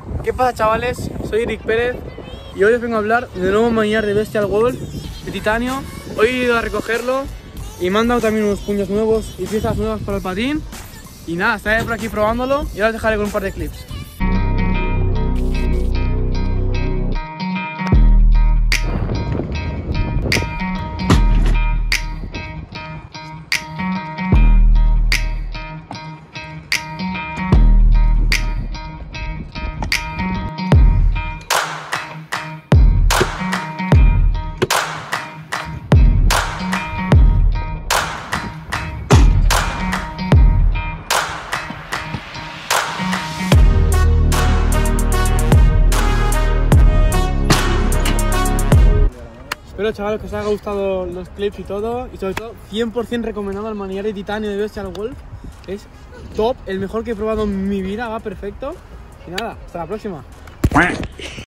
¿Qué pasa, chavales? Soy Eric Pérez y hoy os vengo a hablar del nuevo manillar de Bestial Wolf de titanio. Hoy he ido a recogerlo y me han dado también unos puños nuevos y piezas nuevas para el patín. Y nada, estaré por aquí probándolo y ahora os dejaré con un par de clips. Espero, chavales, que os haya gustado los clips y todo, y sobre todo 100% recomendado el manillar de titanio de Bestial Wolf. Es top, el mejor que he probado en mi vida, va perfecto. Y nada, hasta la próxima.